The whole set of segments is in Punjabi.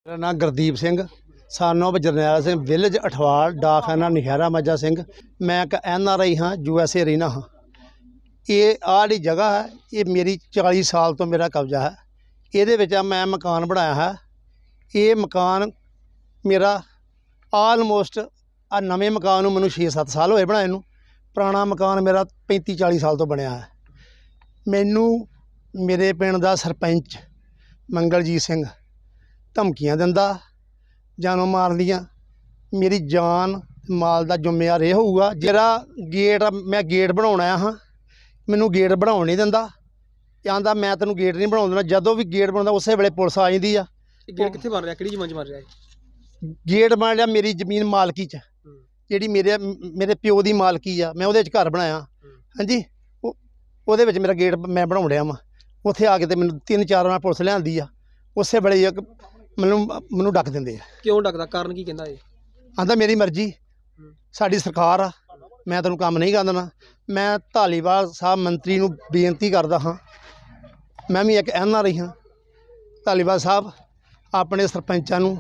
मेरा नाम Gurdeep Singh son of Jarnail Singh village Athwal डाकखाना नशहरा मज्जा सिंह। मैं एक NRI हाँ USA रहना हाँ। ये आड़ी जगह है, ये मेरी 40 साल तो मेरा कब्जा है। ये मैं मकान बनाया है। ये मकान मेरा आलमोस्ट आ नवे मकान मैं 6-7 साल होए बनाए नूं। पुराना मकान मेरा 35-40 साल तो बनया है। मैनू मेरे पिंड दा सरपंच मंगलजीत सिंह धमकियां दिंदा, जानों मार लिया। मेरी जान माल का जुम्मेवार यह होगा। जरा गेट मैं गेट बनाना हाँ, मैनू गेट बनाने नहीं दिंदा। आंदा मैं तेनों गेट नहीं बना देना। जदों भी गेट बनता उस वेले पुलिस आ जाती है। गेट कित्थे बन रहा, किहड़ी जमीन च बन रहा है? गेट बन रहा मेरी जमीन मालकी च, जिहड़ी मेरे प्यो की मालकी आ। मैं उहदे च घर बनाया हाँ जी। उहदे विच मेरा गेट मैं बना रहा वा। उत्थे आके ते मैनूं 3-4 बार पुलिस लिआंदी आ। उस वेले मैनू डक देंदे आ। क्यों डकदा? कारण की कहंदा? आंदा मेरी मर्जी, साडी सरकार आ, मैं तैनूं काम नहीं कर देना। मैं धालीवाल साहब मंत्री नूं बेनती करदा हाँ, मैं भी एक NRI हाँ। धालीवाल साहब अपने सरपंचां नूं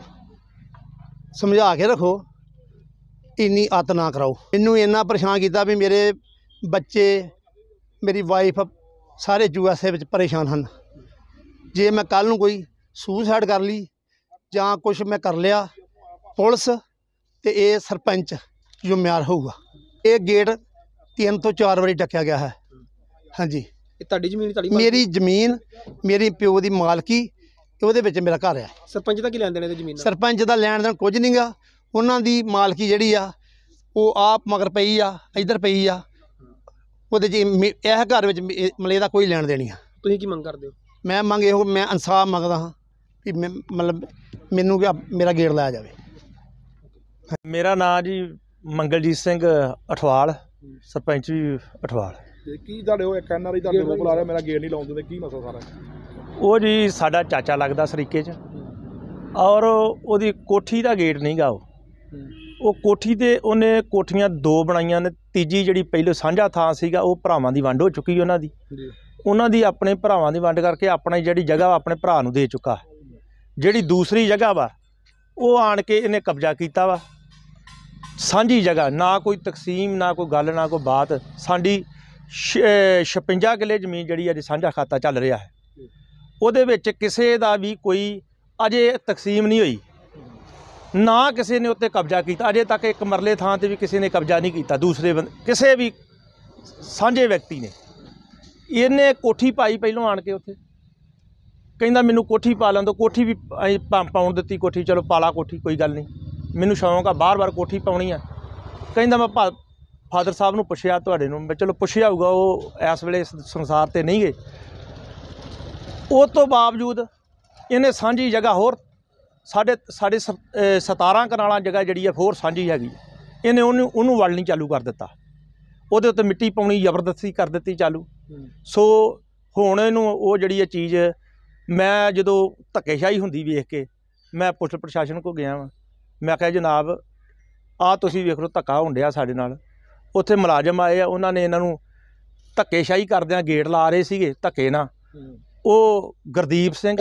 समझा के रखो, इन्नी अत ना कराओ। मैनूं इन्ना परेशान किया भी मेरे बच्चे मेरी वाइफ सारे USA विच परेशान हैं। जे मैं कल नूं कोई सुसाइड कर ली जां कुछ मैं कर लिया, पुलिस ते ये सरपंच जिम्मेवार होगा। ये गेट 3 ਤੋਂ 4 बारी डकिया गया है हाँ जी। जमीन मेरी जमीन मेरी प्यो की मालकी, ਉਹਦੇ ਵਿੱਚ ਮੇਰਾ घर है। सरपंच का की लैन देन जमीन? सरपंच का लैन देन कुछ नहीं गा। उन्होंने मालकी जी वो आप मगर पई आ, इधर पई आ। ਉਹਦੇ 'ਚ ਇਹ घर मतलब ਇਹਦਾ कोई लैन देनी है। ਤੁਸੀਂ ਕੀ ਮੰਗ ਕਰਦੇ ਹੋ? मैं मंग ਇਹੋ मैं इंसाफ मंगदा हाँ भी मतलब मैनू मेरा गेट लाया जाए। मेरा नाम जी मंगलजीत सिंह अठवाल, सरपंच भी अठवाल। ਕੀ ਤੁਹਾਡੇ ਉਹ ਇੱਕ NRI ਤੁਹਾਡੇ ਰੋਕ ਲਾ ਰਿਹਾ, ਮੇਰਾ ਗੇਟ ਨਹੀਂ ਲਾਉਣ ਦਿੰਦੇ, ਕੀ ਮਸਲਾ ਸਾਰਾ? ਉਹ ਜੀ ਸਾਡਾ ਚਾਚਾ ਲੱਗਦਾ ਸਰੀਕੇ 'ਚ, ਔਰ ਉਹਦੀ ਕੋਠੀ ਦਾ ਗੇਟ ਨਹੀਂ ਗਾ। ਉਹ ਕੋਠੀ ਤੇ ਉਹਨੇ ਕੋਠੀਆਂ 2 ਬਣਾਈਆਂ ਨੇ। ਤੀਜੀ ਜਿਹੜੀ ਪਹਿਲੋਂ ਸਾਂਝਾ ਥਾਂ ਸੀਗਾ ਉਹ ਭਰਾਵਾਂ ਦੀ ਵੰਡ ਹੋ ਚੁੱਕੀ। ਉਹਨਾਂ ਦੀ ਆਪਣੇ ਭਰਾਵਾਂ ਦੀ ਵੰਡ ਕਰਕੇ ਆਪਣੀ ਜਿਹੜੀ ਜਗ੍ਹਾ ਵਾ ਆਪਣੇ ਭਰਾ ਨੂੰ ਦੇ ਚੁੱਕਾ। ਜਿਹੜੀ ਦੂਸਰੀ ਜਗ੍ਹਾ ਵਾ ਉਹ ਆਣ ਕੇ ਇਹਨੇ ਕਬਜ਼ਾ ਕੀਤਾ ਵਾ। ਸਾਂਝੀ ਜਗ੍ਹਾ, ਨਾ ਕੋਈ ਤਕਸੀਮ, ਨਾ ਕੋਈ ਗੱਲ, ਨਾ ਕੋਈ ਬਾਤ। ਸਾਡੀ 56 ਕਿੱਲੇ ਜ਼ਮੀਨ ਜਿਹੜੀ ਅੱਜ ਸਾਂਝਾ ਖਾਤਾ ਚੱਲ ਰਿਹਾ ਹੈ, ਉਹਦੇ ਵਿੱਚ ਕਿਸੇ ਦਾ ਵੀ ਕੋਈ ਅਜੇ ਤਕਸੀਮ ਨਹੀਂ ਹੋਈ, ਨਾ ਕਿਸੇ ਨੇ ਉੱਤੇ ਕਬਜ਼ਾ ਕੀਤਾ। ਅਜੇ ਤੱਕ ਇੱਕ ਮਰਲੇ ਥਾਂ 'ਤੇ ਵੀ ਕਿਸੇ ਨੇ ਕਬਜ਼ਾ ਨਹੀਂ ਕੀਤਾ, ਦੂਸਰੇ ਕਿਸੇ ਵੀ ਸਾਂਝੇ ਵਿਅਕਤੀ ਨੇ। ਇਹਨੇ ਕੋਠੀ ਪਾਈ ਪਹਿਲੋਂ ਆਣ ਕੇ ਉੱਥੇ, ਕਹਿੰਦਾ ਮੈਨੂੰ ਕੋਠੀ ਪਾ ਲੈਣ ਦਿਓ। ਕੋਠੀ ਵੀ ਅਸੀਂ ਪਾਉਣ ਦਿੱਤੀ ਕੋਠੀ, ਚਲੋ ਪਾਲਾ ਕੋਠੀ, ਕੋਈ ਗੱਲ ਨਹੀਂ, ਮੈਨੂੰ ਸ਼ੌਂਕ ਆ ਬਾਰ-ਬਾਰ ਕੋਠੀ ਪਾਉਣੀ ਆ। ਕਹਿੰਦਾ ਮੈਂ ਫਾਦਰ ਸਾਹਿਬ ਨੂੰ ਪੁੱਛਿਆ ਤੁਹਾਡੇ ਨੂੰ, ਮੈਂ ਚਲੋ ਪੁੱਛਿਆ ਹੋਊਗਾ, ਉਹ ਇਸ ਵੇਲੇ ਸੰਸਾਰ 'ਤੇ ਨਹੀਂ ਗਏ। ਉਸ ਤੋਂ ਬਾਵਜੂਦ ਇਹਨੇ ਸਾਂਝੀ ਜਗ੍ਹਾ ਹੋਰ ਸਾਡੇ 17 ਕਨਾਲਾਂ ਜਗ੍ਹਾ ਜਿਹੜੀ ਆ ਹੋਰ ਸਾਂਝੀ ਹੈਗੀ, ਇਹਨੇ ਉਹਨੂੰ ਵਲ ਨਹੀਂ ਚਾਲੂ ਕਰ ਦਿੱਤਾ। ਉਹਦੇ ਉੱਤੇ ਮਿੱਟੀ ਪਾਉਣੀ ਜ਼ਬਰਦਸਤੀ ਕਰ ਦਿੱਤੀ ਚਾਲੂ। ਸੋ ਹੁਣ ਇਹਨੂੰ ਉਹ ਜਿਹੜੀ ਇਹ ਚੀਜ਼, ਮੈਂ ਜਦੋਂ ਧੱਕੇਸ਼ਾਹੀ ਹੁੰਦੀ ਵੇਖ ਕੇ ਮੈਂ ਪੁਲਿਸ ਪ੍ਰਸ਼ਾਸਨ ਕੋਲ ਗਿਆ ਵਾਂ। ਮੈਂ ਕਿਹਾ ਜਨਾਬ ਆਹ ਤੁਸੀਂ ਵੇਖ ਲਓ ਧੱਕਾ ਹੋਣ ਡਿਆ ਸਾਡੇ ਨਾਲ। ਉੱਥੇ ਮੁਲਾਜ਼ਮ ਆਏ ਆ, ਉਹਨਾਂ ਨੇ ਇਹਨਾਂ ਨੂੰ ਧੱਕੇਸ਼ਾਹੀ ਕਰਦਿਆਂ ਗੇਟ ਲਾ ਰਹੇ ਸੀਗੇ ਧੱਕੇ ਨਾਲ। ਉਹ ਗੁਰਦੀਪ ਸਿੰਘ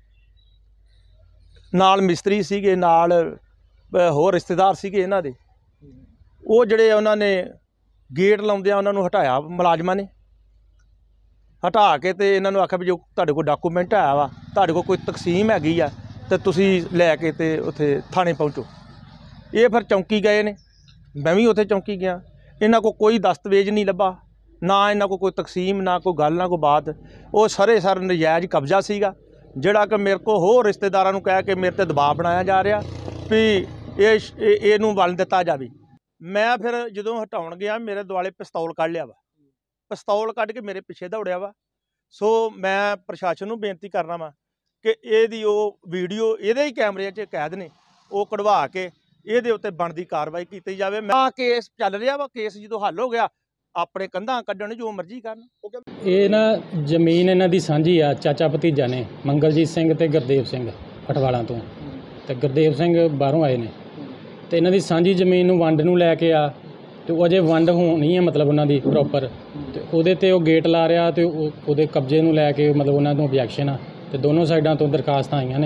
ਨਾਲ ਮਿਸਤਰੀ ਸੀਗੇ, ਨਾਲ ਹੋਰ ਰਿਸ਼ਤੇਦਾਰ ਸੀਗੇ ਇਹਨਾਂ ਦੇ। ਉਹ ਜਿਹੜੇ ਉਹਨਾਂ ਨੇ ਗੇਟ ਲਾਉਂਦਿਆਂ ਉਹਨਾਂ ਨੂੰ ਹਟਾਇਆ, ਮੁਲਾਜ਼ਮਾਂ ਨੇ ਹਟਾ ਕੇ ਤੇ ਇਹਨਾਂ ਨੂੰ ਆਖਿਆ ਵੀ ਜੋ ਤੁਹਾਡੇ ਕੋਲ ਡਾਕੂਮੈਂਟ ਆਇਆ ਵਾ, ਤੁਹਾਡੇ ਕੋਲ ਕੋਈ ਤਕਸੀਮ ਹੈਗੀ ਆ ਤੇ ਤੁਸੀਂ ਲੈ ਕੇ ਤੇ ਉੱਥੇ ਥਾਣੇ ਪਹੁੰਚੋ। ਇਹ ਫਿਰ ਚੌਂਕੀ ਗਏ ਨੇ, ਮੈਂ ਵੀ ਉੱਥੇ ਚੌਂਕੀ ਗਿਆ। ਇਹਨਾਂ ਕੋਲ ਕੋਈ ਦਸਤਾਵੇਜ਼ ਨਹੀਂ ਲੱਭਾ, ਨਾ ਇਹਨਾਂ ਕੋਲ ਕੋਈ ਤਕਸੀਮ, ਨਾ ਕੋਈ ਗੱਲ, ਨਾ ਕੋਈ ਬਾਤ। ਉਹ ਸਾਰੇ ਨਜਾਇਜ਼ ਕਬਜ਼ਾ ਸੀਗਾ, ਜਿਹੜਾ ਕਿ ਮੇਰੇ ਕੋਲ ਹੋਰ ਰਿਸ਼ਤੇਦਾਰਾਂ ਨੂੰ ਕਹਿ ਕੇ ਮੇਰੇ 'ਤੇ ਦਬਾਅ ਬਣਾਇਆ ਜਾ ਰਿਹਾ ਵੀ ਇਹਨੂੰ ਵਲ ਦਿੱਤਾ ਜਾਵੇ। ਮੈਂ ਫਿਰ ਜਦੋਂ ਹਟਾਉਣ ਗਿਆ, ਮੇਰੇ ਦੁਆਲੇ ਪਿਸਤੌਲ ਕੱਢ ਲਿਆ ਵਾ, ਪਿਸਤੌਲ ਕੱਢ ਕੇ ਮੇਰੇ ਪਿੱਛੇ ਦੌੜਿਆ ਵਾ। ਸੋ ਮੈਂ ਪ੍ਰਸ਼ਾਸਨ ਨੂੰ ਬੇਨਤੀ ਕਰਨਾ ਵਾ ਕਿ ਇਹਦੀ ਉਹ ਵੀਡੀਓ ਇਹਦੇ ਹੀ ਕੈਮਰੇ 'ਚ ਕੈਦ ਨੇ, ਉਹ ਕਢਵਾ ਕੇ ਇਹਦੇ ਉੱਤੇ ਬਣਦੀ ਕਾਰਵਾਈ ਕੀਤੀ ਜਾਵੇ। ਮੈਂ ਕੇਸ ਚੱਲ ਰਿਹਾ ਵਾ, ਕੇਸ ਜਦੋਂ ਹੱਲ ਹੋ ਗਿਆ ਆਪਣੇ ਕੰਧਾਂ ਕੱਢਣ ਜੋ ਮਰਜ਼ੀ ਕਰਨ। ਇਹ ਨਾ ਜ਼ਮੀਨ ਇਹਨਾਂ ਦੀ ਸਾਂਝੀ ਆ, ਚਾਚਾ ਭਤੀਜਾ ਨੇ ਮੰਗਲਜੀਤ ਸਿੰਘ ਤੇ ਗੁਰਦੇਵ ਸਿੰਘ ਅਠਵਾਲਾਂ ਤੋਂ, ਤੇ ਗੁਰਦੇਵ ਸਿੰਘ ਬਾਹਰੋਂ ਆਏ ਨੇ। ਤੇ ਇਹਨਾਂ ਦੀ ਸਾਂਝੀ ਜ਼ਮੀਨ ਨੂੰ ਵੰਡ ਨੂੰ ਲੈ ਕੇ ਆ, ਤੇ ਉਹ ਅਜੇ ਵੰਡ ਹੋਣੀ ਹੈ ਮਤਲਬ ਉਹਨਾਂ ਦੀ ਪ੍ਰੋਪਰ, ਤੇ ਉਹਦੇ ਤੇ ਉਹ ਗੇਟ ਲਾ ਰਿਹਾ, ਤੇ ਉਹਦੇ ਕਬਜ਼ੇ ਨੂੰ ਲੈ ਕੇ ਮਤਲਬ ਉਹਨਾਂ ਨੂੰ ਓਬਜੈਕਸ਼ਨ ਆ। ਤੇ ਦੋਨੋਂ ਸਾਈਡਾਂ ਤੋਂ ਦਰਖਾਸਤਾਂ ਆਈਆਂ ਨੇ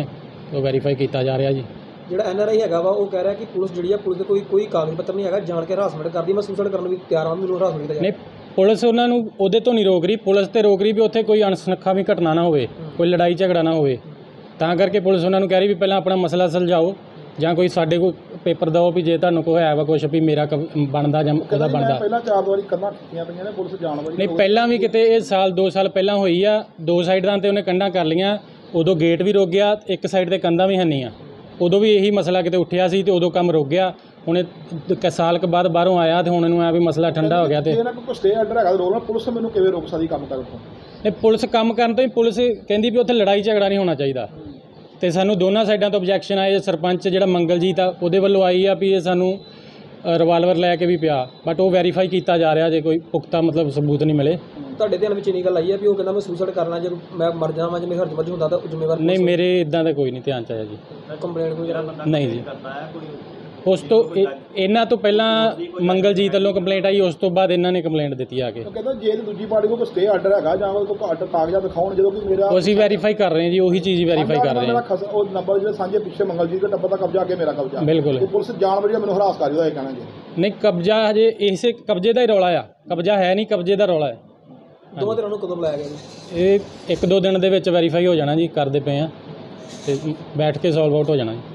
ਉਹ ਵੈਰੀਫਾਈ ਕੀਤਾ ਜਾ ਰਿਹਾ ਜੀ। ਜਿਹੜਾ ਐਨਆਰਆਈ ਹੈਗਾ ਵਾ ਉਹ ਕਹਿ ਰਿਹਾ ਕਿ ਪੁਲਿਸ ਜਿਹੜੀ ਆ ਪੁਲਿਸ ਦੇ ਕੋਈ ਕਾਗਜ਼ ਪੱਤਰ ਨਹੀਂ ਹੈਗਾ, ਜਾਣ ਕੇ ਹਰਾਸਮੈਂਟ ਕਰਦੀ, ਮੈਂ ਸੁਸਾਈਡ ਕਰਨ ਨੂੰ ਵੀ ਤਿਆਰ ਹਾਂ, ਮੈਨੂੰ ਹਰਾਸਮੈਂਟ ਕੀਤਾ ਨਹੀਂ, ਪੁਲਿਸ ਉਹਨਾਂ ਨੂੰ ਉਹਦੇ ਤੋਂ ਨਹੀਂ ਰੋਕ ਰਹੀ, ਪੁਲਿਸ ਤੇ ਰੋਕ ਰਹੀ ਵੀ ਉੱਥੇ ਕੋਈ ਅਣਸੁਖਾਵੀ ਵੀ ਘਟਨਾ ਨਾ ਹੋਵੇ, ਕੋਈ ਲੜਾਈ ਝਗੜਾ ਨਾ ਹੋਵੇ। ਤਾਂ ਕਰਕੇ ਪੁਲਿਸ ਉਹਨਾਂ ਨੂੰ ਕਹਿ ਰਹੀ ਵੀ ਪਹਿਲਾਂ ਆਪਣਾ ਮਸਲਾ ਸੁਲਝਾਓ ਜਾਂ ਕੋਈ ਸਾਡੇ ਕੋਲ ਪੇਪਰ ਦਿਓ ਵੀ ਜੇ ਤੁਹਾਨੂੰ ਕੋਈ ਹੈ ਵਾ ਕੁਛ ਵੀ ਮੇਰਾ ਬਣਦਾ ਜਾਂ ਉਹਦਾ ਬਣਦਾ। ਪਹਿਲਾਂ 4 ਵਾਰੀ ਕੰਧਾਂ ਖਿੱਚੀਆਂ ਪਈਆਂ ਨੇ, ਪੁਲਿਸ ਜਾਣਬੁੱਝ ਨਹੀਂ, ਪਹਿਲਾਂ ਵੀ ਕਿਤੇ ਇਹ ਸਾਲ 2 ਸਾਲ ਪਹਿਲਾਂ ਹੋਈ ਆ, 2 ਸਾਈਡਾਂ ਤੇ ਉਹਨੇ ਕੰਧਾਂ ਕਰ ਲਈਆਂ, ਉਦੋਂ ਗੇਟ ਵੀ ਰੁਕ ਗਿਆ, ਇੱਕ ਸਾਈਡ ਤੇ ਕੰਧਾਂ ਵੀ ਹੈਨੀਆਂ, ਉਦੋਂ ਵੀ ਇਹੀ ਮਸਲਾ ਕਿਤੇ ਉੱਠਿਆ ਸੀ ਤੇ ਉਦੋਂ ਕੰਮ ਰੁਕ ਗਿਆ। ਹੁਣ ਸਾਲ ਕੁ ਬਾਅਦ ਬਾਹਰੋਂ ਆਇਆ ਤੇ ਹੁਣ ਇਹਨੂੰ ਆ ਵੀ ਮਸਲਾ ਠੰਡਾ ਹੋ ਗਿਆ ਤੇ ਇਹਨਾਂ ਕੋਈ ਸਟੇ ਆਰਡਰ ਹੈਗਾ ਰੋਲ ਨਾਲ ਪੁਲਿਸ ਮੈਨੂੰ ਕਿਵੇਂ ਰੋਕ ਸਕਦੀ ਕੰਮ ਕਰਨ ਤੋਂ? ਇਹ ਪੁਲਿਸ ਕੰਮ ਕਰਨ ਤੋਂ ਹੀ ਪੁਲਿਸ ਕਹਿੰਦੀ ਵੀ ਉੱਥੇ ਲੜਾਈ ਝਗੜਾ ਨਹੀਂ ਹੋਣਾ ਚਾਹੀਦਾ ਤੇ ਸਾਨੂੰ ਦੋਨਾਂ ਸਾਈਡਾਂ ਤੋਂ ਆਬਜੈਕਸ਼ਨ ਆਏ। ਸਰਪੰਚ ਜਿਹੜਾ ਮੰਗਲਜੀਤ ਆ ਉਹਦੇ ਵੱਲੋਂ ਆਈ ਆ ਵੀ ਇਹ ਸਾਨੂੰ ਰਿਵਾਲਵਰ ਲੈ ਕੇ ਵੀ ਪਿਆ, ਬਟ ਉਹ ਵੈਰੀਫਾਈ ਕੀਤਾ ਜਾ ਰਿਹਾ, ਜੇ ਕੋਈ ਪੁਖਤਾ ਮਤਲਬ ਸਬੂਤ ਨਹੀਂ ਮਿਲੇ। ਤੁਹਾਡੇ ਧਿਆਨ ਵਿੱਚ ਇੰਨੀ ਗੱਲ ਆਈ ਹੈ ਵੀ ਉਹ ਕਹਿੰਦਾ ਮੈਂ ਸੁਸਾਈਡ ਕਰਨਾ, ਜੇ ਮੈਂ ਮਰ ਜਾਵਾਂ ਜੇ ਮੇਰੇ ਹਰਜ ਮਰਜ ਹੁੰਦਾ ਤਾਂ ਜ਼ਿੰਮੇਵਾਰ ਨਹੀਂ, ਮੇਰੇ ਇਦਾਂ ਦਾ ਕੋਈ ਨਹੀਂ ਧਿਆਨ ਚ ਆਇਆ ਜੀ। ਕੰਪਲੇਂਟ ਕੋਈ ਨਹੀਂ ਜੀ, ਉਸ ਤੋਂ ਇਹਨਾਂ ਤੋਂ ਪਹਿਲਾਂ ਮੰਗਲਜੀਤ ਵੱਲੋਂ ਕੰਪਲੇਂਟ ਆਈ, ਉਸ ਤੋਂ ਬਾਅਦ ਇਹਨਾਂ ਨੇ ਕੰਪਲੇਂਟ ਦਿੱਤੀ ਆ ਕੇ। ਉਹ ਕਹਿੰਦਾ ਜੇ ਦੂਜੀ ਪਾਰਟੀ ਕੋਲ ਕੋਈ ਸਟੇ ਆਰਡਰ ਹੈਗਾ ਜਾਂ ਕੋਈ ਆਰਡਰ ਕਾਗਜ਼ਾਤ ਦਿਖਾਉਣ, ਜਦੋਂ ਕਿ ਮੇਰਾ ਉਹ ਅਸੀਂ ਵੈਰੀਫਾਈ ਕਰ ਰਹੇ ਹਾਂ ਜੀ, ਉਹੀ ਚੀਜ਼ ਵੈਰੀਫਾਈ ਕਰ ਰਹੇ ਹਾਂ। ਉਹ ਨੰਬਰ ਜਿਹੜੇ ਸਾਂਝੇ ਪਿੱਛੇ ਮੰਗਲਜੀਤ ਦਾ ਟੱਬਰ ਦਾ ਕਬਜ਼ਾ ਅੱਗੇ ਮੇਰਾ ਕਬਜ਼ਾ, ਬਿਲਕੁਲ। ਤੇ ਪੁਲਿਸ ਜਾਣਬੁੱਝ ਕੇ ਮੈਨੂੰ ਹਰਾਸ ਕਰ ਰਹੀ ਹੈ, ਇਹ ਕਹਿਣਾ ਜੀ। ਨਹੀਂ, ਕਬਜ਼ਾ ਹਜੇ ਇਸੇ ਕਬਜ਼ੇ ਦਾ ਹੀ ਰੌਲਾ ਆ, ਕਬਜ਼ਾ ਹੈ ਨਹੀਂ, ਕਬਜ਼ੇ ਦਾ ਰੌਲਾ ਹੈ। ਦੋਵਾਂ ਧਿਰਾਂ ਨੂੰ ਕਦੋਂ ਬੁਲਾਇਆ ਗਿਆ ਜੀ? ਇਹ 1-2 ਦਿਨ ਦੇ ਵਿੱਚ ਵੈਰੀਫਾਈ ਹੋ ਜਾਣਾ ਜੀ, ਕਰਦੇ ਪਏ ਆ ਤੇ ਬੈਠ ਕੇ ਸੋਲਵ ਆਊਟ ਹੋ ਜਾਣਾ ਜੀ।